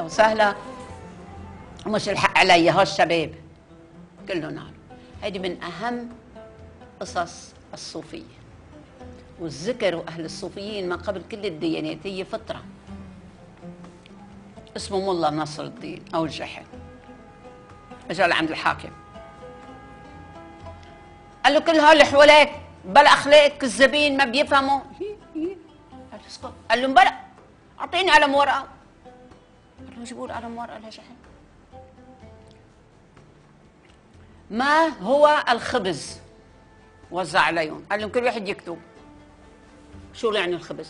وسهلا، مش الحق علي هالشباب كله نار. هيدي من أهم قصص الصوفية، والذكر أهل الصوفيين من قبل كل الديانات، هي فطرة. اسمه ملا نصر الدين أو الجحل، اجى لعند الحاكم قال له كل هول حواليك بلا أخلاق كذابين ما بيفهموا. قال له اسكت. قال له بلا، أعطيني قلم ورقة. قال له جيبوا لي قلم ورقة يا جحل. ما هو الخبز؟ وزع عليهم، قال لهم كل واحد يكتب شو يعني الخبز.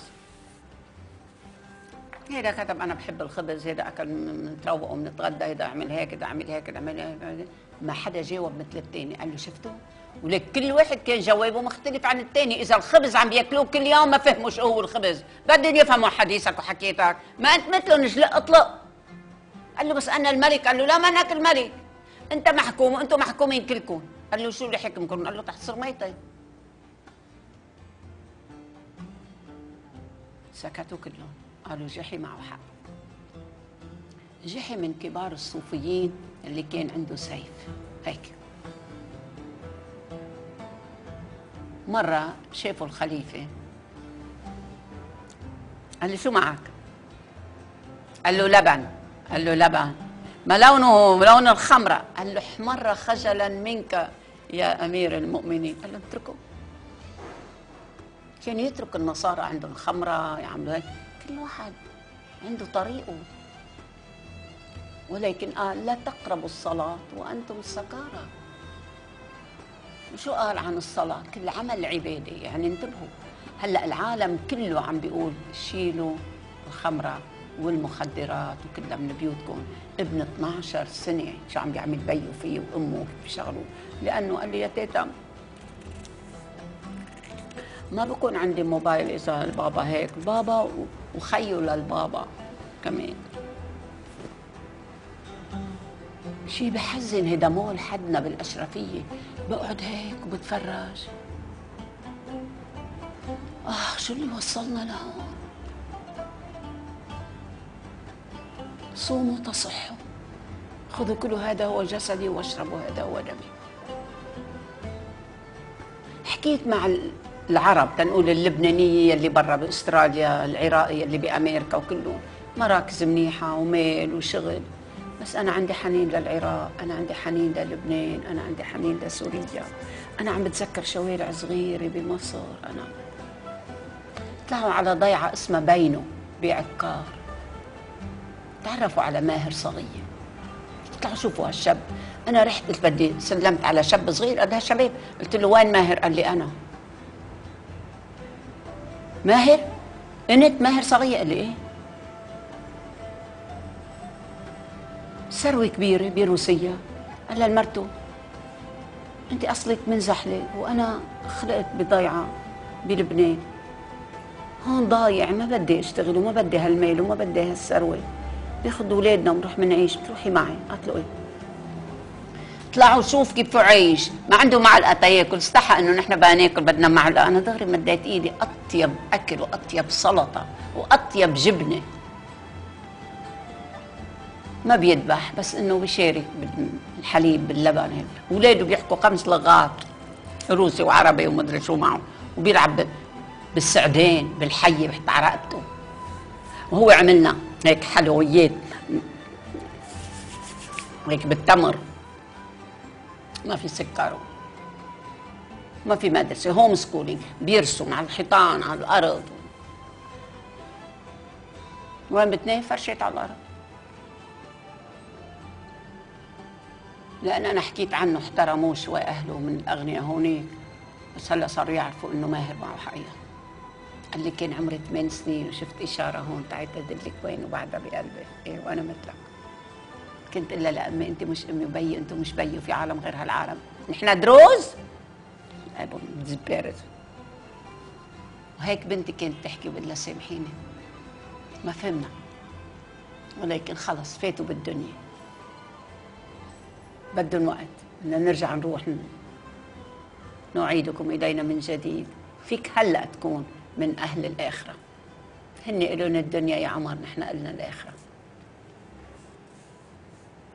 هيدا كتب انا بحب الخبز، هيدا اكل متروق ومنتغدى، هيدا اعمل هيك، هيدا اعمل هيك، هيدا اعمل هيك. ما حدا جاوب مثل الثاني. قال له شفتوا؟ ولك كل واحد كان جوابه مختلف عن الثاني. اذا الخبز عم بياكلوه كل يوم ما فهموا شو هو الخبز، بدهم يفهموا حديثك وحكيتك، ما انت مثلهم اجلق اطلق. قال له بس انا الملك. قال له لا، ما انك الملك، انت محكوم وانتم محكومين كلكم. قال له شو اللي حكمكم؟ قال له تحت صرميتي. سكتوا كلهم، قالوا جحي معه حق. جحي من كبار الصوفيين اللي كان عنده سيف هيك. مرة شافوا الخليفة، قال له شو معك؟ قال له لبن. قال له لبن ما لونه لون الخمرة. قال له احمر خجلا منك يا أمير المؤمنين. قال له اتركه. كان يترك النصارى عندهم خمرة يعملوا هيك، كل واحد عنده طريقه. ولكن قال لا تقربوا الصلاة وأنتم سكارى. وشو قال عن الصلاة؟ كل عمل عبادة، يعني انتبهوا. هلأ العالم كله عم بيقول شيلوا الخمرة والمخدرات وكلها من بيوتكم. ابن 12 سنة شو عم بيعمل بيه فيه وأمه كيف بيشغلوا، لأنه قال لي يا تيتا ما بكون عندي موبايل إذا البابا هيك، بابا وخيو للبابا كمان. شي بحزن، هيدا مول حدنا بالأشرفية. بقعد هيك وبتفرج، شو اللي وصلنا لهون. صوموا تصحوا، خذوا كلوا هذا هو جسدي واشربوا هذا هو دمي. حكيت مع العرب، تنقول اللبنانية اللي برا باستراليا، العراقية اللي بأمريكا، وكلهم مراكز منيحة ومال وشغل، بس أنا عندي حنين للعراق، أنا عندي حنين للبنان، أنا عندي حنين لسوريا، أنا عم بتذكر شوارع صغيرة بمصر. أنا طلعوا على ضيعة اسمها بينو بعكار، تعرفوا على ماهر صغير، طلعوا شوفوا هالشاب. أنا رحت قلت بدي سلمت على شاب صغير قد هالشباب، قلت له وين ماهر؟ قال لي أنا. ماهر؟ أنت ماهر صغير؟ قال لي إيه. ثروة كبيرة بروسيا. قال لمرته أنت أصلك من زحلة وأنا خلقت بضيعة بلبنان، هون ضايع، ما بدي أشتغل وما بدي هالمال وما بدي هالثروة، بياخذ أولادنا ونروح منعيش، بتروحي معي؟ قالت له إيه. طلعوا شوف كيف عيش، ما عنده معلقة تاكل، استحى إنه نحن بدنا ناكل بدنا معلقة. أنا دغري مديت إيدي، أطيب أكل وأطيب سلطة وأطيب جبنة. ما بيذبح بس انه بيشارك بالحليب باللبن. اولاده بيحكوا 5 لغات، روسي وعربي ومدري شو معه، وبيلعب بالسعدين بالحيه بحط على رقبته. وهو عملنا هيك حلويات هيك بالتمر، ما في سكر ما في مدرسه، هوم سكولينج، بيرسم على الحيطان على الارض. وين بتنام؟ فرشت على الارض. لأن أنا حكيت عنه احترموه شوي أهله من الأغنياء هونيك، بس هلا صاروا يعرفوا إنه ماهر معه حقيقة. قال لي كان عمري 8 سنين وشفت إشارة هون تعيت أدلك وين وبعدها بقلبي. إيه وأنا مثلك كنت إلا لأمي أنت مش أمي وبيي أنتم مش بيي وفي عالم غير هالعالم، نحن دروز أبو زبارت. وهيك بنتي كانت تحكي وبقول لها سامحيني ما فهمنا، ولكن خلص فاتوا بالدنيا، بدهم وقت بدنا نرجع نروح نعيدكم إلينا من جديد. فيك هلأ تكون من أهل الآخرة. هن قالوا الدنيا يا عمر، نحن قلنا الآخرة.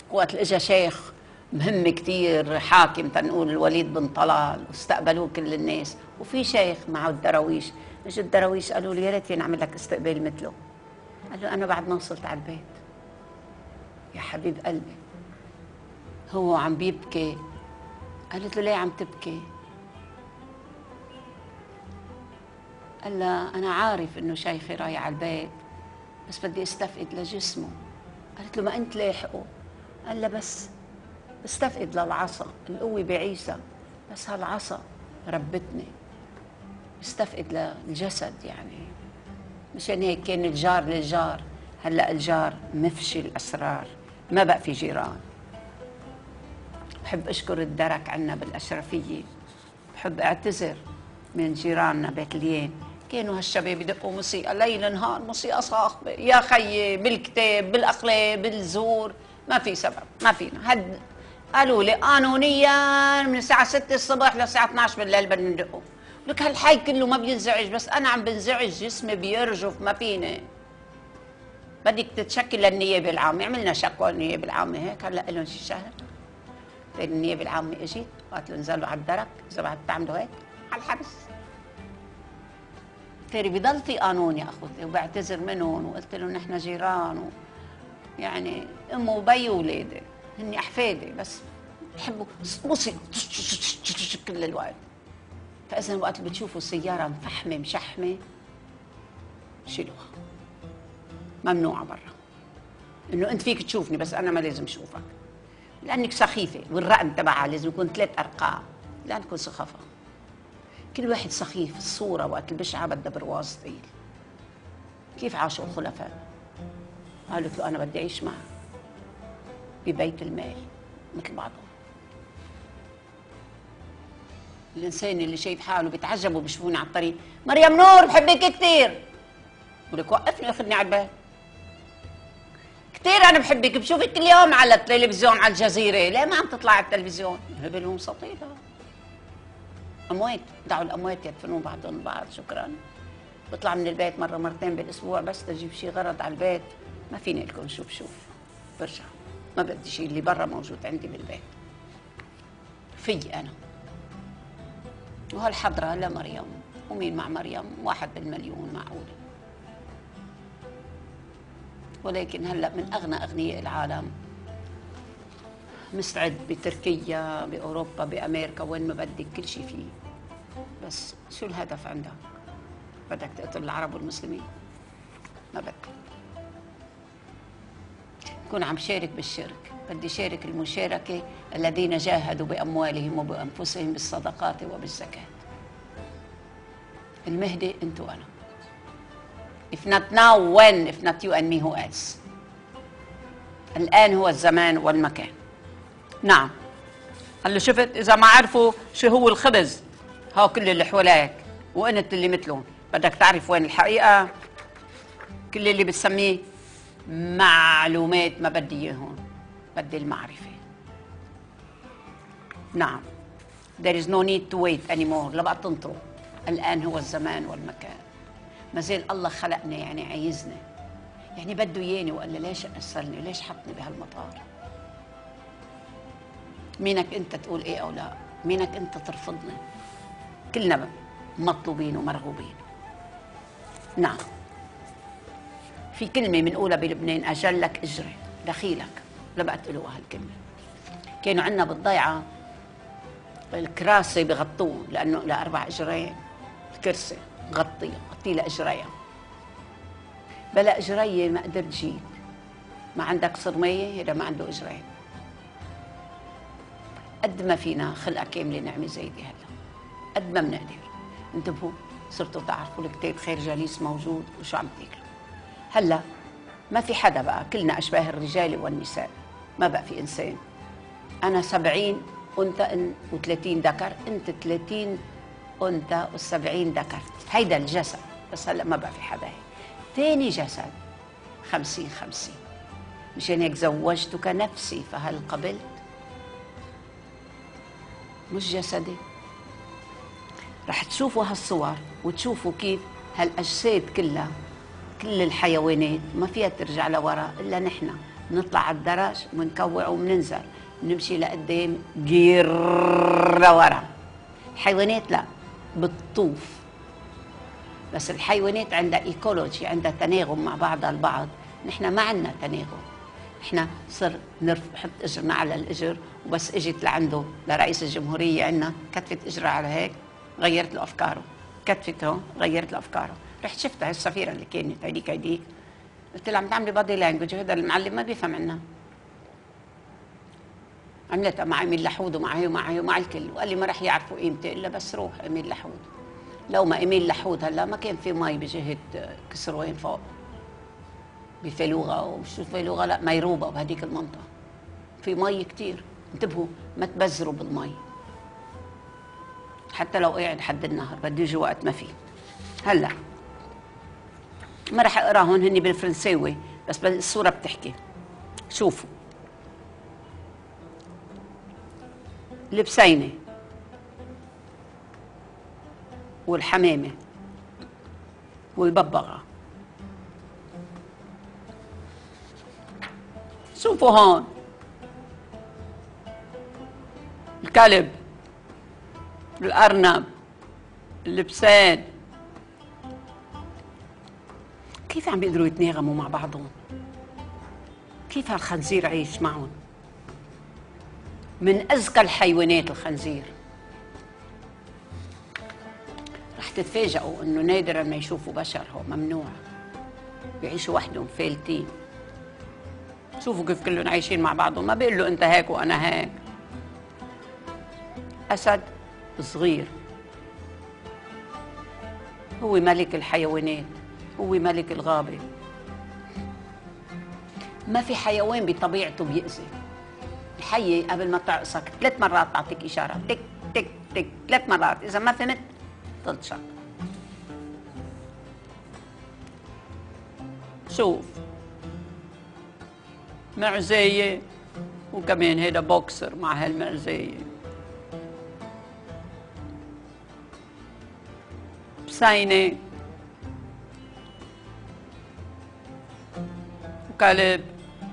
وقت اجى شيخ مهم كتير، حاكم تنقول الوليد بن طلال، واستقبلوه كل الناس، وفي شيخ معه الدراويش. اجوا الدراويش قالوا له يا ريت نعمل لك استقبال مثله. قال له انا بعد ما وصلت على البيت. يا حبيب قلبي، هو عم بيبكي. قالت له ليه عم تبكي؟ قال لها انا عارف انه شيخي رايح على البيت، بس بدي استفقد لجسمه. قالت له ما انت لاحقه. قال لها بس بستفقد للعصا، القوة بعيسى، بس هالعصا ربتني، بستفقد للجسد يعني. مشان هيك كان الجار للجار. هلا الجار مفشي الاسرار، ما بقى في جيران. بحب اشكر الدرك عنا بالاشرفيه. بحب اعتذر من جيراننا بيتليين، كانوا هالشباب يدقوا موسيقى ليل نهار، موسيقى صاخبه يا خيي، بالكتاب بالاقلام بالزور، ما في سبب، ما فينا. قالوا لي قانونيا من الساعه 6 الصبح للساعه 12 بالليل بدنا ندقوا. لك هالحي كله ما بينزعج، بس انا عم بنزعج، جسمي بيرجف، ما فيني. بدك تتشكل للنيابه العامه، عملنا شكوى للنيابه العامه هيك، هلا لهم شي شهر. النيابه العامه اجت قالت له انزلوا على الدرك، اذا بعد تعملوا هيك على الحبس. ترى بضل في قانون يا اخوتي، وبعتذر منهم وقلت لهم نحن جيران يعني ام وبي وولادي، هني احفادي، بس بحبوا موسيقى كل الوقت. فاذا وقت اللي بتشوفوا سياره مفحمه مشحمه شيلوها، ممنوعه برا. انه انت فيك تشوفني بس انا ما لازم اشوفك، لانك سخيفه، والرقم تبعها لازم يكون 3 أرقام، لانكم سخافه. كل واحد سخيف، الصوره وقت البشعه بدها برواز ثقيل. كيف عاشوا الخلفاء؟ قالت له انا بدي اعيش معك ببيت المال مثل بعضهم. الانسان اللي شايف حاله بيتعجبوا بيشوفوني على الطريق، مريم نور بحبك كثير، بقول لك وقفني واخذني على البيت. كثير انا بحبك، بشوفك كل يوم على التلفزيون على الجزيره، ليه ما عم تطلع على التلفزيون؟ هبل ومسطيله. اموات، دعوا الاموات يدفنون بعضهم البعض، شكرا. بطلع من البيت مره مرتين بالاسبوع بس تجيب شيء غرض على البيت، ما فيني لكم شوف برجع، ما بدي شيء اللي برا موجود عندي بالبيت. في انا وهالحضره لمريم، ومين مع مريم؟ 1 بالمليون معقوله. ولكن هلا من اغنى اغنياء العالم، مستعد بتركيا باوروبا بامريكا وين ما بدك كل شيء فيه. بس شو الهدف عندك؟ بدك تقتل العرب والمسلمين؟ ما بدي. كون عم شارك بالشرك، بدي شارك المشاركه الذين جاهدوا باموالهم وبانفسهم بالصدقات وبالزكاه. المهدي انت وانا. If not now when, if not you and me who else. الآن هو الزمان والمكان. نعم. هلا شفت إذا ما عرفوا شو هو الخبز، هاو كل اللي حواليك وأنت اللي مثلهم، بدك تعرف وين الحقيقة. كل اللي بتسميه معلومات ما بدي إياهم، بدي المعرفة. نعم. There is no need to wait anymore. لا بقى تنطروا. الآن هو الزمان والمكان. ما زال الله خلقني يعني عايزني، يعني بده اياني، وقال لي ليش ارسلني؟ ليش حطني بهالمطار؟ مينك انت تقول ايه او لا؟ مينك انت ترفضني؟ كلنا مطلوبين ومرغوبين. نعم. في كلمه بنقولها بلبنان، اجلك اجري دخيلك، لا بقى تقولوها هالكلمه. كانوا عندنا بالضيعه الكراسي بغطوه لانه له 4 اجرين، الكرسي غطي لها اجريها. بلا اجريه ما قدرت تجيب، ما عندك صرميه اذا ما عنده اجرين. قد ما فينا خلقه كامله نعمه زيدي هلا، قد ما بنقدر. انتبهوا، صرتوا تعرفوا الكتاب خير جليس موجود وشو عم تاكلوا. هلا ما في حدا بقى، كلنا اشباه الرجال والنساء، ما بقى في انسان. انا 70 انثى و30 ذكر، انت 30 انثى و70 ذكر، هيدا الجسد. بس هلا ما بقى في حدا هيك. ثاني جسد 50-50. مشان هيك زوجتك نفسي فهل قبلت؟ مش جسدي. رح تشوفوا هالصور وتشوفوا كيف هالاجساد كلها، كل الحيوانات ما فيها ترجع لورا الا نحن، بنطلع على الدرج وبنكوع وبننزل، بنمشي لقدام جير لورا. الحيوانات لا، بتطوف. بس الحيوانات عندها ايكولوجي، عندها تناغم مع بعضها البعض، نحن ما عندنا تناغم. نحن صر نحط اجرنا على الاجر، وبس اجت لعنده لرئيس الجمهوريه عندنا كتفت اجرها على هيك غيرت له افكاره، كتفته غيرت له افكاره. رحت شفتها السفيره اللي كانت هيديك قلت لها عم تعملي بادي لانجوج، هذا المعلم ما بيفهم عنا. عملتها مع ايميل لحود ومعي ومع الكل، وقال لي ما رح يعرفوا قيمتي الا بس روح ايميل لحود. لو ما ايميل لحود هلا ما كان في مي بجهه كسروين فوق بفلوغه، وشو فلوغه لا ميروبه بهديك المنطقه في مي كتير. انتبهوا ما تبذروا بالمي، حتى لو قاعد حد النهر بده يجي وقت ما في. هلا ما رح اقراهم هن بالفرنساوي بس الصوره بتحكي. شوفوا البسينه والحمامه والببغاء. شوفوا هون الكلب، الأرنب، اللبسان، كيف عم بيقدروا يتناغموا مع بعضهم؟ كيف هالخنزير عايش معهم؟ من أذكى الحيوانات الخنزير. رح تتفاجئوا إنه نادرا ما يشوفوا بشر، هو ممنوع، بيعيشوا وحدهم فالتين. شوفوا كيف كلهم عايشين مع بعضهم، ما بيقول له أنت هيك وأنا هيك. أسد صغير هو ملك الحيوانات، هو ملك الغابة. ما في حيوان بطبيعته بيأذي. الحية قبل ما تعقصك 3 مرات تعطيك إشارة، تك تك تك 3 مرات، إذا ما فهمت تلطشك. شوف معزية، وكمان هيدا بوكسر مع هالمعزية. بسينة وكلب،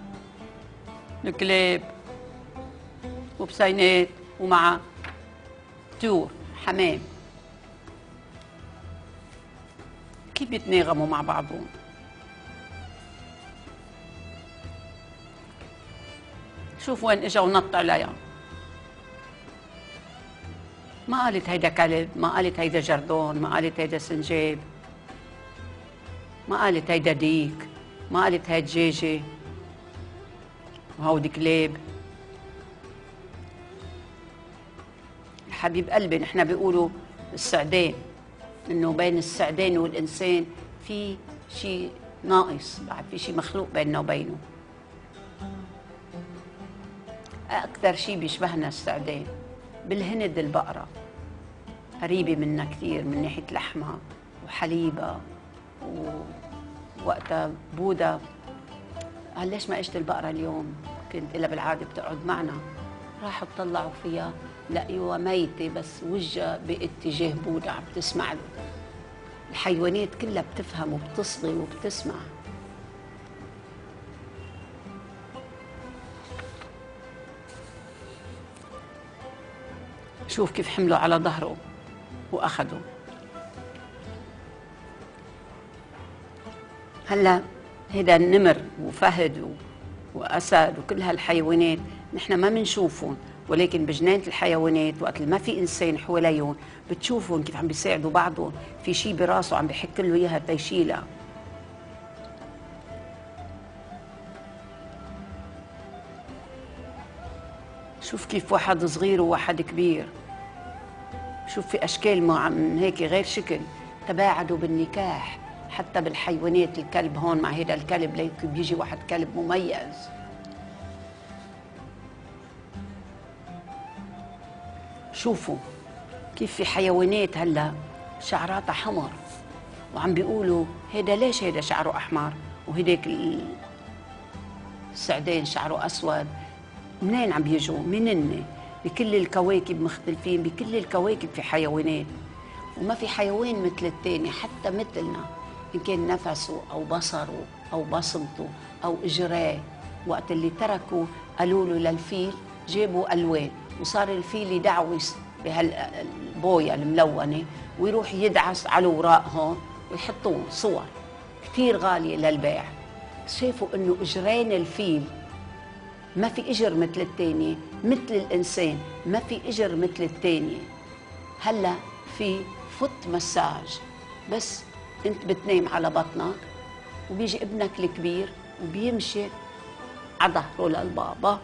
الكلاب وبسينات ومع طيور حمام. كيف بيتناغموا مع بعضهم؟ شوف وين اجا ونط عليها. ما قالت هيدا كلب، ما قالت هيدا جردون، ما قالت هيدا سنجاب، ما قالت هيدا ديك، ما قالت هيدا دجاجة وهودي كلاب. حبيب قلبي نحن بيقولوا السعدان، انه بين السعدان والانسان في شيء ناقص، بعد في شيء مخلوق بيننا وبينه. اكثر شيء بيشبهنا السعدان. بالهند البقرة قريبة منا كثير من ناحية لحمها وحليبها، ووقتها بودة. قال ليش ما اجت البقرة اليوم؟ كنت إلا بالعادة بتقعد معنا. راحوا طلعوا فيها لقيوها ميتة بس وجهها باتجاه بودة عم تسمع له. الحيوانات كلها بتفهم وبتصغي وبتسمع. شوف كيف حملوا على ظهره واخذوا. هلا هيدا النمر وفهد واسد وكل هالحيوانات نحن ما بنشوفهم، ولكن بجنينة الحيوانات وقت ما في انسان حواليهم بتشوفهم كيف عم بيساعدوا بعضهم، في شيء براسه عم بحك له اياها تيشيلها. شوف كيف واحد صغير وواحد كبير، شوف في اشكال من هيك غير شكل، تباعدوا بالنكاح. حتى بالحيوانات الكلب هون مع هيدا الكلب ليك بيجي واحد كلب مميز. شوفوا كيف في حيوانات هلا شعراتها حمر وعم بيقولوا هيدا ليش هيدا شعره احمر وهيداك السعدان شعره اسود. منين عم بيجوا؟ منن بكل الكواكب مختلفين، بكل الكواكب في حيوانات، وما في حيوان مثل الثاني حتى مثلنا، إن كان نفسه أو بصره أو بصمته أو إجراه. وقت اللي تركوا قالوا له للفيل جابوا ألوان، وصار الفيل يدعوس بهالبوية الملونة ويروح يدعس على الوراق هون ويحطون صور كتير غالية للبيع. شافوا إنه إجرين الفيل ما في إجر مثل التانية، مثل الإنسان ما في إجر مثل التانية. هلا في فوت مساج، بس أنت بتنام على بطنك وبيجي ابنك الكبير وبيمشي على ظهره للبابا،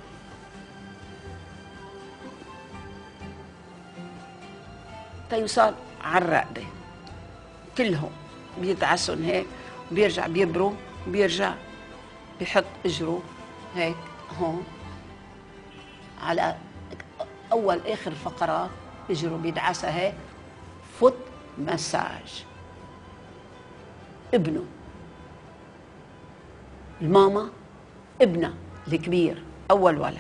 تيوصل على الرقبة، كلهم بيدعسون هيك وبيرجع بيبروا وبيرجع بيحط اجره هيك هون على اول اخر فقرات اجره بيدعسها هيك. فوت مساج. ابنه الماما ابنها الكبير اول ولد.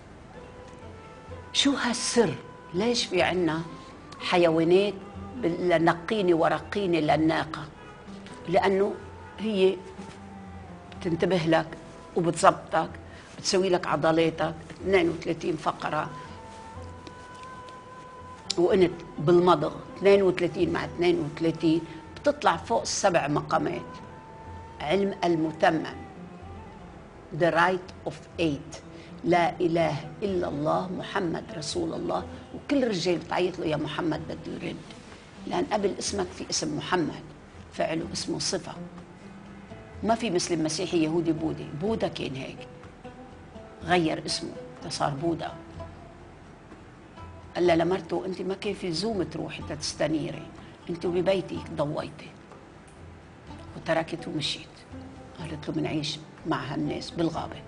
شو هالسر؟ ليش في عنا حيوانات نقيني ورقيني للناقة؟ لأنه هي بتنتبه لك وبتزبطك، بتسوي لك عضلاتك 32 فقرة، وانت بالمضغ 32 مع 32 بتطلع فوق السبع مقامات. علم المتمم The right of eight، لا إله إلا الله محمد رسول الله. وكل رجال بتعيط له يا محمد بده يرد، لأن قبل اسمك في اسم محمد، فعله اسمه صفة. ما في مسلم مسيحي يهودي بوذي. بوذا كان هيك، غير اسمه صار بوذا. قال لها لمرته انت ما كان في زوم تروحي تستنيري، انت ببيتك ضويتي، وتركت ومشيت. قالت له بنعيش مع هالناس بالغابة.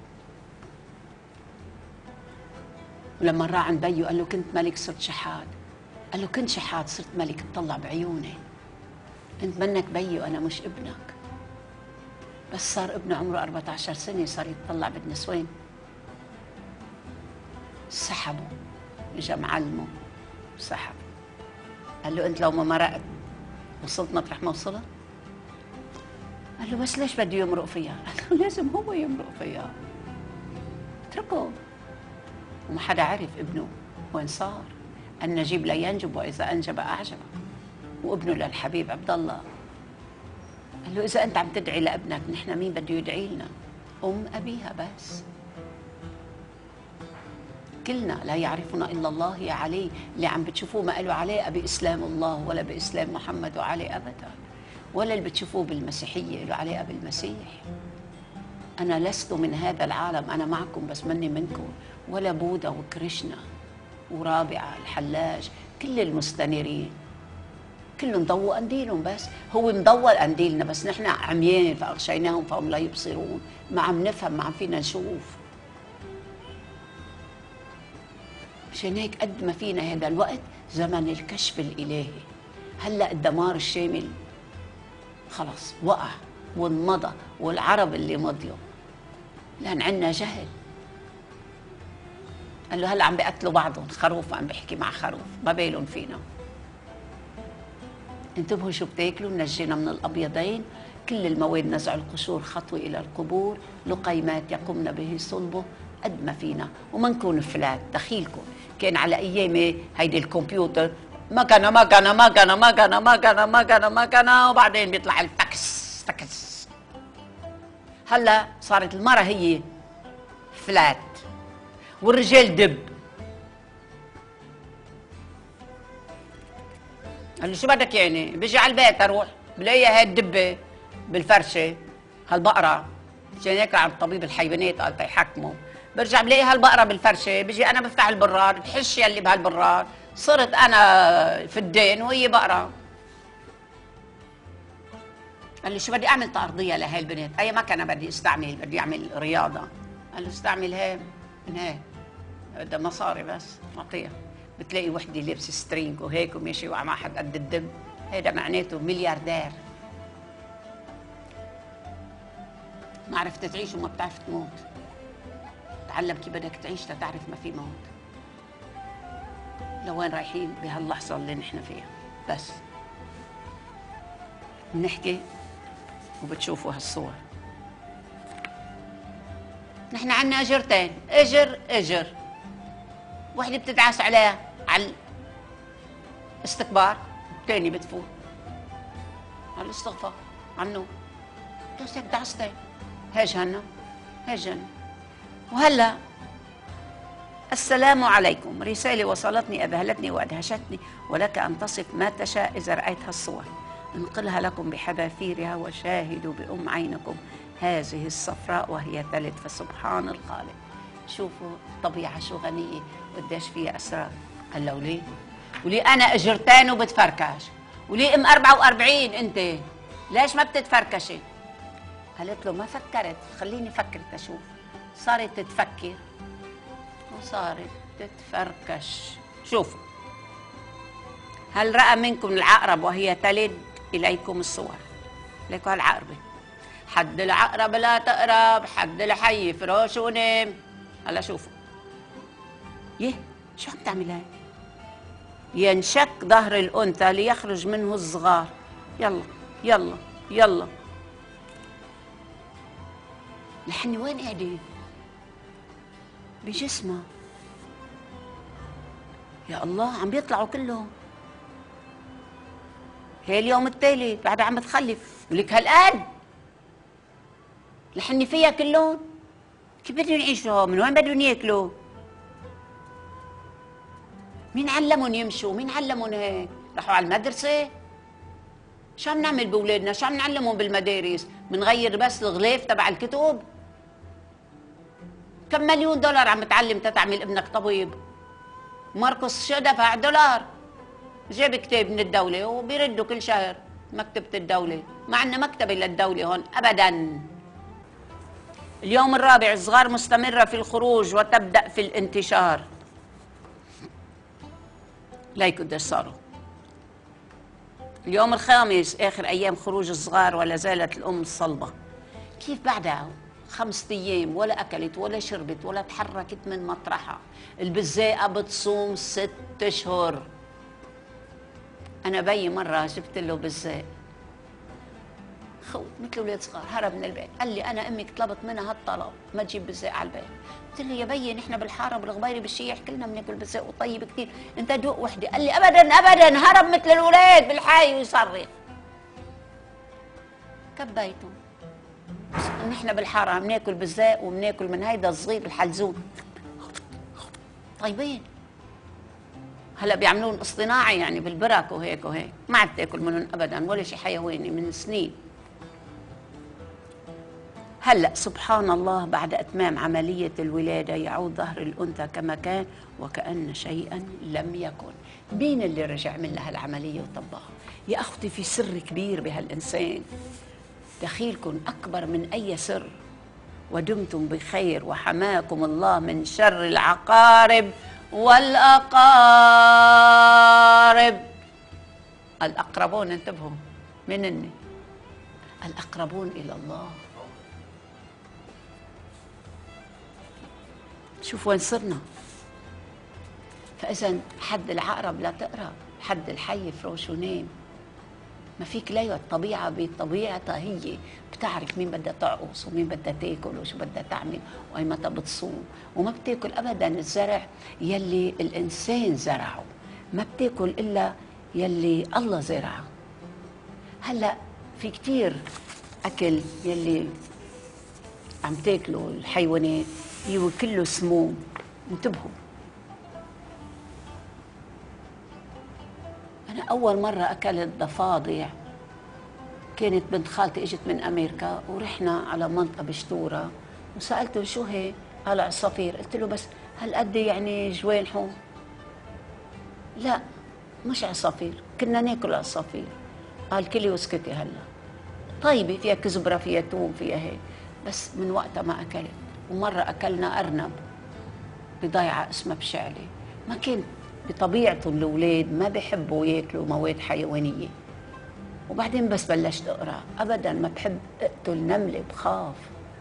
ولما راح عند بيو قال له كنت ملك صرت شحات. قال له كنت شحات صرت ملك تطلع بعيوني. انت منك بيو، انا مش ابنك. بس صار ابنه عمره 14 سنة صار يتطلع بالنسوان. سحبه، اجا معلمه سحب. قال له انت لو ما مرقت وصلت مطرح ما وصلت؟ قال له بس ليش بده يمرق فيها؟ قال له لازم هو يمرق فيها، اتركه. وما حدا عرف ابنه وين صار. النجيب لا ينجب واذا انجب اعجب. وابنه للحبيب عبد الله قال له اذا انت عم تدعي لابنك نحن مين بده يدعي لنا؟ ابيها بس. كلنا لا يعرفنا الا الله يا علي. اللي عم بتشوفوه ما له علاقه باسلام الله ولا باسلام محمد وعلي ابدا، ولا اللي بتشوفوه بالمسيحيه له علاقه بالمسيح. انا لست من هذا العالم، انا معكم بس مني منكم. ولا بوذا وكريشنا ورابعه الحلاج، كل المستنيرين كلهم ضووا قنديلهم. بس هو مضوى قنديلنا بس نحن عميان فاغشيناهم فهم لا يبصرون. ما عم نفهم، ما عم فينا نشوف. مشان هيك قد ما فينا هذا الوقت زمن الكشف الإلهي. هلأ الدمار الشامل خلص وقع وانمضى، والعرب اللي مضيوا لأن عنا جهل. قال له هلأ عم بيقتلوا بعضهم، خروف عم بيحكي مع خروف، ما بالهم فينا. انتبهوا شو بتاكلوا. نجينا من الأبيضين، كل المواد نزع القشور خطوة إلى القبور، لقيمات يقمن به صلبه. قد ما فينا وما نكون فلات. دخيلكم كان على ايامي هيدي الكمبيوتر ما كان وبعدين بيطلع الفاكس فاكس. هلا صارت المرأة هي فلات والرجال دب. قال له شو بدك يعني؟ بيجي على البيت اروح بلاقيها هاي الدبه بالفرشه، هالبقره. عشان هيك عند طبيب الحيوانات قال تيحكموا. برجع بلاقي هالبقره بالفرشه، بيجي انا بفتح البراد بحش يلي بهالبراد، صرت انا في الدين وهي بقره. قال لي شو بدي اعمل تارضيه لهي البنت؟ اي مكنه بدي استعمل، بدي اعمل رياضه. قال له استعمل هي من هيك، بدها مصاري بس اعطيها. بتلاقي وحده لابسه سترينج وهيك وماشي مع حد قد الدب، هيدا معناته ملياردير. ما عرفت تعيش وما بتعرف تموت. تعلم كيف بدك تعيش لتعرف ما في موت. لوين رايحين بهاللحظة اللي نحن فيها؟ بس بنحكي وبتشوفوا هالصور. نحن عنا اجرتين، اجر وحده بتدعس عليها على الاستكبار، الثاني بتفوت على الاستغفار عنه. بس هيك دعستين، هي جهنم هي جهنم. وهلا السلام عليكم، رسالة وصلتني أذهلتني وأدهشتني، ولك أن تصف ما تشاء إذا رأيت هالصور، انقلها لكم بحذافيرها وشاهدوا بأم عينكم هذه الصفراء وهي ثلج، فسبحان الخالق. شوفوا الطبيعة شو غنية وقديش فيها أسرار. قال له وليه؟ وليه أنا أجرتين وبتفركش؟ وليه أم 44 أنت؟ ليش ما بتتفركشي؟ قالت له ما فكرت، خليني فكر تشوف. صارت تتفكر وصارت تتفركش. شوفوا، هل رأى منكم العقرب وهي تلد إليكم الصور؟ ليكوا هالعقربة، حد العقرب لا تقرب، حد الحي فراش ونام. هلا شوفوا، يه شو عم تعمل هاي؟ ينشك ظهر الأنثى ليخرج منه الصغار. يلا يلا يلا، نحن وين قاعدين؟ بجسمها. يا الله، عم بيطلعوا كلهم. هي اليوم الثالث بعدها عم تخلف، ولك هالقد لحني فيها كلهم. كيف بدهم يعيشوا؟ من وين بدهم ياكلوا؟ مين علمهم يمشوا؟ مين علمهم هيك؟ راحوا على المدرسة؟ شو عم نعمل بأولادنا؟ شو عم نعلمهم بالمدارس؟ منغير بس الغلاف تبع الكتب؟ كم مليون دولار عم تعلم تتعمل ابنك طبيب؟ ماركوس شو دفع دولار؟ جاب كتاب من الدولة وبيردوا كل شهر مكتبة الدولة. ما عندنا مكتبة للدولة هون أبداً. اليوم الرابع، الصغار مستمرة في الخروج وتبدأ في الانتشار. ليكوا قديش صاروا. اليوم الخامس، آخر أيام خروج الصغار ولا زالت الأم صلبة. كيف بعدها 5 أيام ولا أكلت ولا شربت ولا تحركت من مطرحها. البزاقة بتصوم 6 أشهر. أنا بي مرة جبت له بزاق خوت مثل ولاد صغار، هرب من البيت، قال لي أنا أمك طلبت منها هالطلب ما تجيب بزاق على البيت. قلت له يا بي نحن بالحارة بالغبيرة بالشيح كلنا بناكل بزاق وطيب كثير، أنت دوق وحدة. قال لي أبدا أبدا، هرب مثل الولاد بالحي ويصرخ. كبيته. نحن بالحارة بناكل بزاق وبناكل من هيدا الصغير الحلزون طيبين. هلا بيعملون اصطناعي يعني بالبرك وهيك وهيك، ما عاد تاكل منهم ابدا ولا شيء حيواني من سنين. هلا سبحان الله، بعد اتمام عمليه الولاده يعود ظهر الانثى كما كان وكأن شيئا لم يكن. مين اللي رجع من لها العمليه وطبقها؟ يا اختي في سر كبير بهالانسان، دخيلكم اكبر من اي سر. ودمتم بخير وحماكم الله من شر العقارب والأقارب. الأقربون انتبهوا، من إني الأقربون إلى الله. شوف وين صرنا. فإذا حد العقرب لا تقرب، حد الحي فروش ونام. ما فيك ليه، الطبيعة بطبيعتها هي بتعرف مين بدها تعقص ومين بدها تاكل وشو بدها تعمل وأيمتى بتصوم. وما بتاكل أبدا الزرع يلي الإنسان زرعه، ما بتاكل إلا يلي الله زرعه. هلأ في كتير أكل يلي عم تاكله الحيوانات هو كله سموم، انتبهوا. أنا أول مرة أكلت ضفادع كانت بنت خالتي إجت من أمريكا ورحنا على منطقة بشتورة وسألته شو هي؟ قال عصافير. قلت له بس هالقد يعني جوانحه؟ لا مش عصافير، كنا ناكل عصافير. قال كلي واسكتي. هلا طيبة فيها كزبرة فيها توم فيها هيك، بس من وقتها ما أكلت. ومرة أكلنا أرنب بضيعة اسمها بشعلة، ما كان بطبيعته الأولاد ما بيحبوا ياكلوا مواد حيوانية. وبعدين بس بلشت أقرأ، أبداً ما بحب أقتل نملة، بخاف.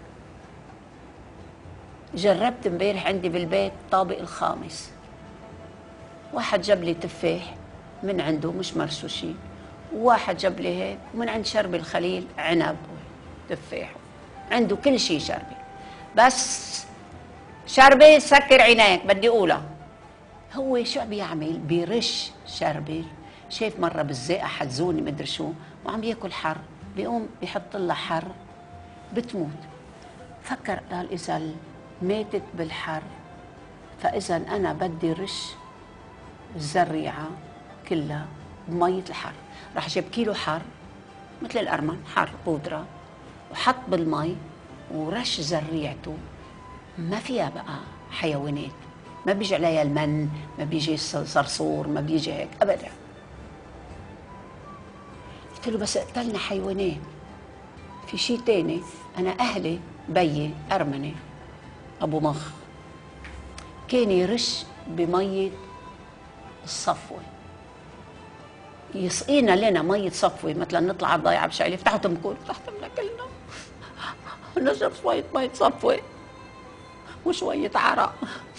جربت امبارح عندي بالبيت طابق الخامس، واحد جاب لي تفاح من عنده مش مرشوشين، وواحد جاب لي هيك، ومن عند شربي الخليل عنب تفاح، عنده كل شيء شربي. بس شربل سكر عينيك بدي أقولها. هو شو بيعمل؟ بيرش شربل. شايف مرة بالزيقة حزوني مدري شو وعم ياكل حر، بيقوم بيحط لها حر بتموت. فكر قال إذا ماتت بالحر فإذا أنا بدي رش الزريعة كلها بمية الحر. راح جاب كيلو حر مثل الأرمن، حر بودرة، وحط بالمي ورش زريعته. ما فيها بقى حيوانات، ما بيجي عليها المن، ما بيجي صرصور، ما بيجي هيك أبدا. قلت له بس قتلنا حيوانات. في شيء تاني، أنا أهلي بيي أرمني أبو مخ كان يرش بمية الصفوة، يسقينا لنا مية صفوة. مثلا نطلع على الضيعة بشعلي افتحوا تمكون، افتحوا تمنا كلنا نشرب شوية مية صفوة وشوية عرق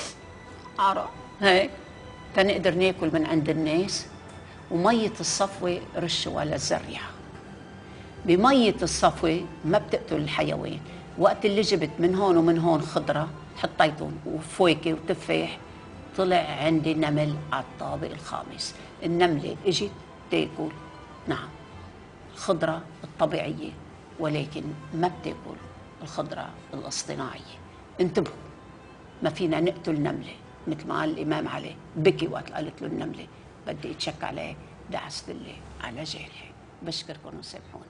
هيك تنقدر ناكل من عند الناس. ومية الصفوة رشوا على الزريعة. بمية الصفوة ما بتقتل الحيوان. وقت اللي جبت من هون ومن هون خضرة حطيتهم وفواكه وتفاح، طلع عندي نمل على الطابق الخامس. النملة اجت تاكل نعم الخضرة الطبيعية، ولكن ما بتاكل الخضرة الاصطناعية. انتبهوا، ما فينا نقتل نملة. مثل ما قال الإمام علي بكي وقت قالت له النملة بدي اتشك عليه، دعست الله على جهلي. بشكركم وسامحوني.